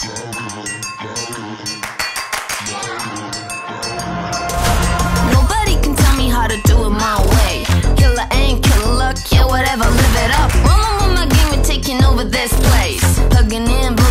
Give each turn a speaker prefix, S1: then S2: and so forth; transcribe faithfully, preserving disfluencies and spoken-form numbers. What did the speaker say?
S1: Nobody can tell me how to do it my way. Killer ain't killer luck, yeah, whatever, live it up. Rolling with my game and taking over this place. Plugging in.